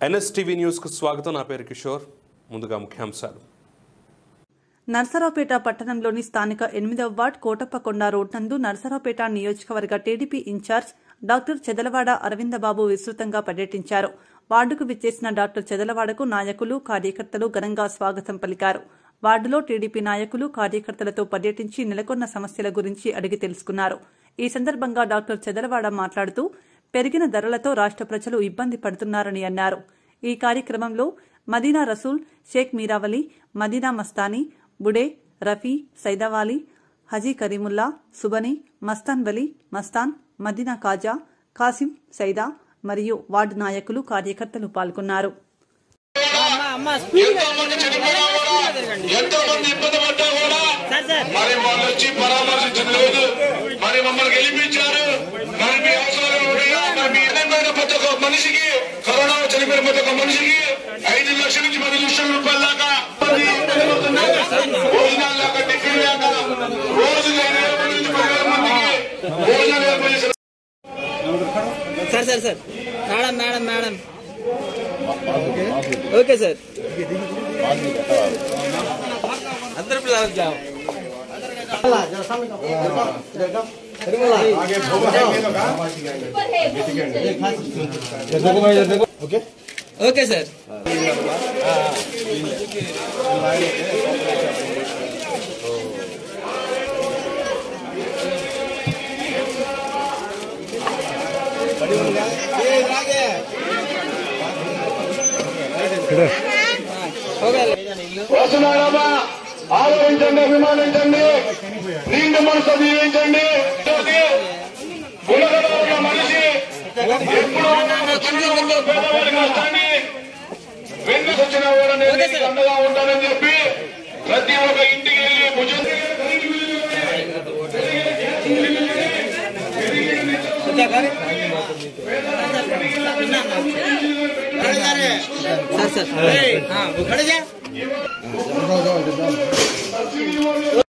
NSTV news కు స్వాగతం. నా పేరు కిషోర్. ముందుగా ముఖ్యాంశాలు. నర్సరావుపేట పట్టణంలోని స్థానిక 8వ వార్డ్ కోటప్పకొండ రోడ్ నందు నర్సరావుపేట నియోజకవర్గ TDP incharge doctor Chedalavada Aravindababu విస్తృతంగా పర్యటించారు. వార్డుకు విచ్చేసిన డాక్టర్ చెదలవాడకు నాయకులు, కార్యకర్తలు ఘనంగా స్వాగతం పలికారు. వార్డులో టీడీపీ నాయకులు, కార్యకర్తలతో పర్యటించి నెలకొన్న సమస్యల గురించి అడిగి తెలుసుకున్నారు. ఈ సందర్భంగా డాక్టర్ చెదలవాడ మాట్లాడుతూ పెరిగిన ధరలతో రాష్ట ప్రజలు ఇబ్బంది పడుతున్నారని అన్నారు. ఈ కార్యక్రమంలో మదీనా రసూల్, షేక్ మీరావలి, మదీనా మస్తానీ, బుడే, రఫీ, సైదావాలి, హజీ కరీముల్లా, సుబని, మస్తాన్ వలి, మస్తాన్, మదీనా కాజా, కాసిం, సైదా మరియు వార్డు నాయకులు, కార్యకర్తలు పాల్గొన్నారు. మనిషికి కరోనా చనిపోయిన ప్రతి ఒక్క మనిషికి 5 లక్షల నుంచి 10 లక్షల రూపాయల దాకా భోజనాలు దాకా టిఫిన్ దాకా రోజుకి 5,000 నుంచి 10,000 మందికి భోజనాలు ఏర్పాటు చేశారు. సార్ మేడం ఓకే సార్ అందరూ ఓకే సార్. వస్తున్నారమ్మా, ఆలోచించండి, అభిమానించండి, నిండు మనసు దీవించండి. ఉన్న మనిషి ఎప్పుడు పేదవారి కష్టాన్ని వెన్ను వచ్చినా కూడా నేను అండగా ఉంటానని చెప్పి ప్రతి ఒక్క ఇంటికి వెళ్ళి భుజం సార్